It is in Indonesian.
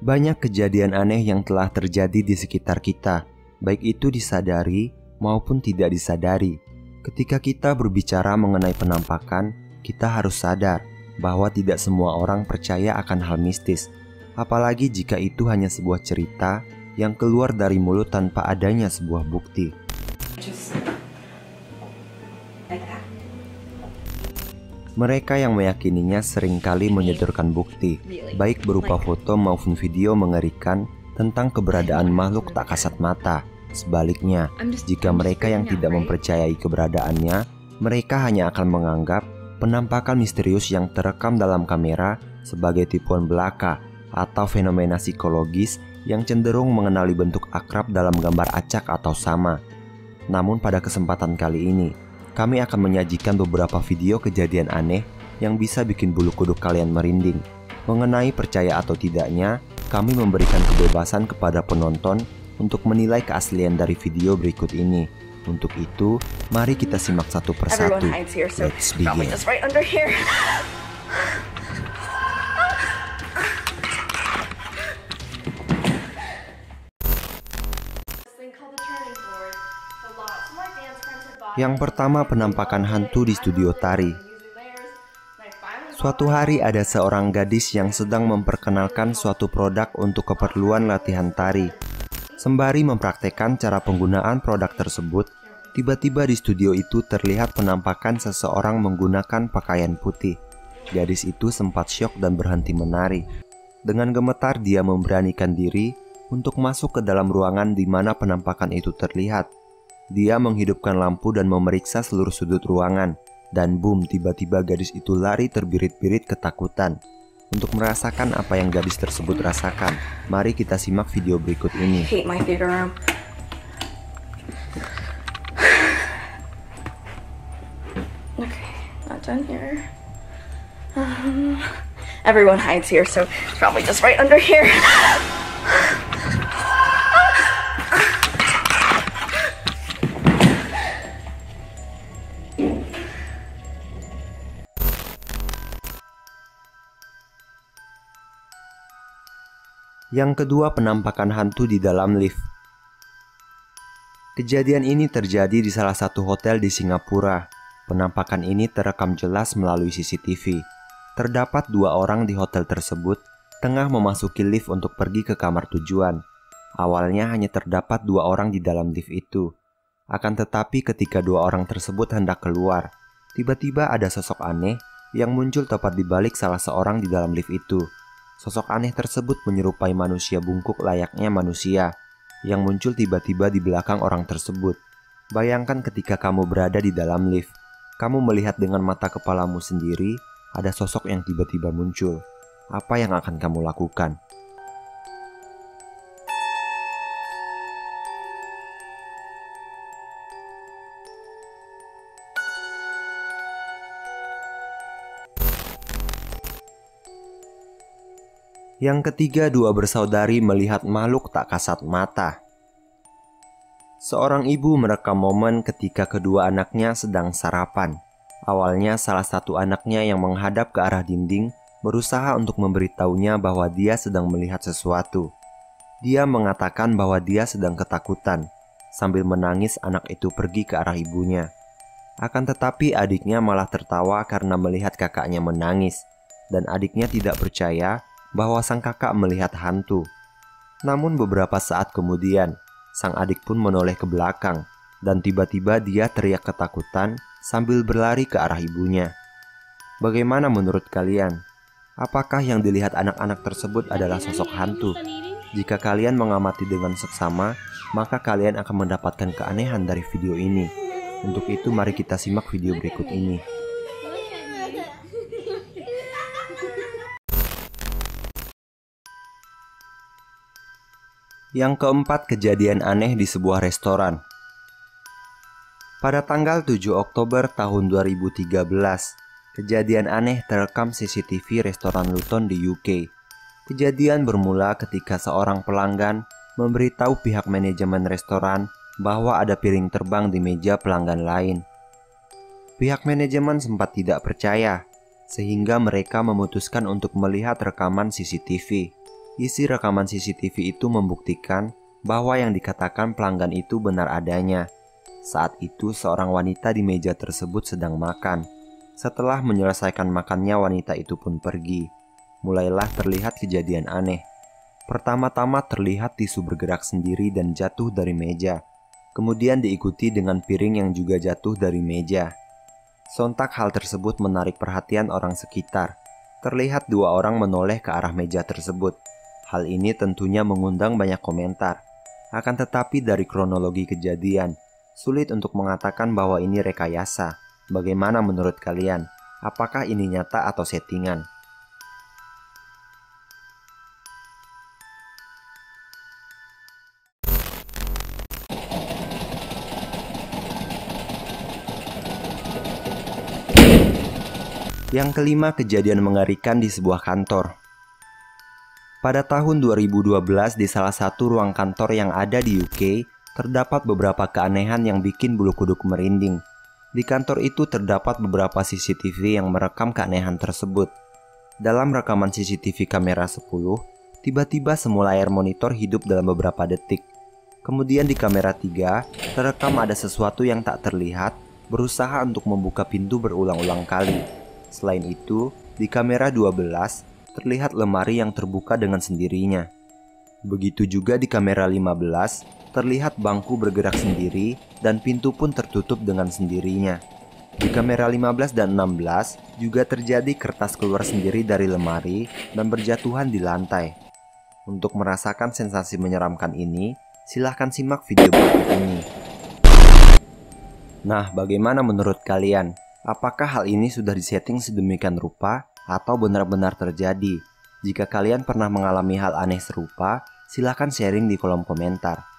Banyak kejadian aneh yang telah terjadi di sekitar kita, baik itu disadari maupun tidak disadari. Ketika kita berbicara mengenai penampakan, kita harus sadar bahwa tidak semua orang percaya akan hal mistis, apalagi jika itu hanya sebuah cerita yang keluar dari mulut tanpa adanya sebuah bukti. Mereka yang meyakininya seringkali menyodorkan bukti, baik berupa foto maupun video mengerikan tentang keberadaan makhluk tak kasat mata. Sebaliknya, jika mereka yang tidak mempercayai keberadaannya, mereka hanya akan menganggap penampakan misterius yang terekam dalam kamera sebagai tipuan belaka atau fenomena psikologis yang cenderung mengenali bentuk akrab dalam gambar acak atau sama. Namun pada kesempatan kali ini, kami akan menyajikan beberapa video kejadian aneh yang bisa bikin bulu kuduk kalian merinding. Mengenai percaya atau tidaknya, kami memberikan kebebasan kepada penonton untuk menilai keaslian dari video berikut ini. Untuk itu, mari kita simak satu persatu. Let's begin. Yang pertama, penampakan hantu di studio tari. Suatu hari ada seorang gadis yang sedang memperkenalkan suatu produk untuk keperluan latihan tari. Sembari mempraktekkan cara penggunaan produk tersebut, tiba-tiba di studio itu terlihat penampakan seseorang menggunakan pakaian putih. Gadis itu sempat syok dan berhenti menari. Dengan gemetar dia memberanikan diri untuk masuk ke dalam ruangan di mana penampakan itu terlihat. Dia menghidupkan lampu dan memeriksa seluruh sudut ruangan. Dan boom, tiba-tiba gadis itu lari terbirit-birit ketakutan. Untuk merasakan apa yang gadis tersebut rasakan, mari kita simak video berikut ini. Everyone hides here, so it's probably just right under here. Yang kedua, penampakan hantu di dalam lift. Kejadian ini terjadi di salah satu hotel di Singapura. Penampakan ini terekam jelas melalui CCTV. Terdapat dua orang di hotel tersebut tengah memasuki lift untuk pergi ke kamar tujuan. Awalnya hanya terdapat dua orang di dalam lift itu. Akan tetapi ketika dua orang tersebut hendak keluar, tiba-tiba ada sosok aneh yang muncul tepat di balik salah seorang di dalam lift itu. Sosok aneh tersebut menyerupai manusia bungkuk layaknya manusia yang muncul tiba-tiba di belakang orang tersebut. Bayangkan ketika kamu berada di dalam lift, kamu melihat dengan mata kepalamu sendiri ada sosok yang tiba-tiba muncul. Apa yang akan kamu lakukan? Yang ketiga, dua bersaudari melihat makhluk tak kasat mata. Seorang ibu merekam momen ketika kedua anaknya sedang sarapan. Awalnya salah satu anaknya yang menghadap ke arah dinding berusaha untuk memberitahunya bahwa dia sedang melihat sesuatu. Dia mengatakan bahwa dia sedang ketakutan. Sambil menangis, anak itu pergi ke arah ibunya. Akan tetapi adiknya malah tertawa karena melihat kakaknya menangis. Dan adiknya tidak percaya bahwa sang kakak melihat hantu. Namun beberapa saat kemudian, sang adik pun menoleh ke belakang dan tiba-tiba dia teriak ketakutan sambil berlari ke arah ibunya. Bagaimana menurut kalian? Apakah yang dilihat anak-anak tersebut adalah sosok hantu? Jika kalian mengamati dengan seksama, maka kalian akan mendapatkan keanehan dari video ini. Untuk itu mari kita simak video berikut ini. Yang keempat, kejadian aneh di sebuah restoran. Pada tanggal 7 Oktober tahun 2013, kejadian aneh terekam CCTV restoran Luton di UK. Kejadian bermula ketika seorang pelanggan memberitahu pihak manajemen restoran bahwa ada piring terbang di meja pelanggan lain. Pihak manajemen sempat tidak percaya, sehingga mereka memutuskan untuk melihat rekaman CCTV. Isi rekaman CCTV itu membuktikan bahwa yang dikatakan pelanggan itu benar adanya. Saat itu seorang wanita di meja tersebut sedang makan. Setelah menyelesaikan makannya, wanita itu pun pergi. Mulailah terlihat kejadian aneh. Pertama-tama terlihat tisu bergerak sendiri dan jatuh dari meja. Kemudian diikuti dengan piring yang juga jatuh dari meja. Sontak hal tersebut menarik perhatian orang sekitar. Terlihat dua orang menoleh ke arah meja tersebut. Hal ini tentunya mengundang banyak komentar. Akan tetapi dari kronologi kejadian, sulit untuk mengatakan bahwa ini rekayasa. Bagaimana menurut kalian? Apakah ini nyata atau settingan? Yang kelima, kejadian mengerikan di sebuah kantor. Pada tahun 2012 di salah satu ruang kantor yang ada di UK, terdapat beberapa keanehan yang bikin bulu kuduk merinding. Di kantor itu terdapat beberapa CCTV yang merekam keanehan tersebut. Dalam rekaman CCTV kamera 10, tiba-tiba semua layar monitor hidup dalam beberapa detik. Kemudian di kamera 3, terekam ada sesuatu yang tak terlihat, berusaha untuk membuka pintu berulang-ulang kali. Selain itu, di kamera 12, terlihat lemari yang terbuka dengan sendirinya. Begitu juga di kamera 15, terlihat bangku bergerak sendiri dan pintu pun tertutup dengan sendirinya. Di kamera 15 dan 16 juga terjadi kertas keluar sendiri dari lemari dan berjatuhan di lantai. Untuk merasakan sensasi menyeramkan ini, silahkan simak video berikut ini. Nah, bagaimana menurut kalian? Apakah hal ini sudah disetting sedemikian rupa atau benar-benar terjadi? Jika kalian pernah mengalami hal aneh serupa, silahkan sharing di kolom komentar.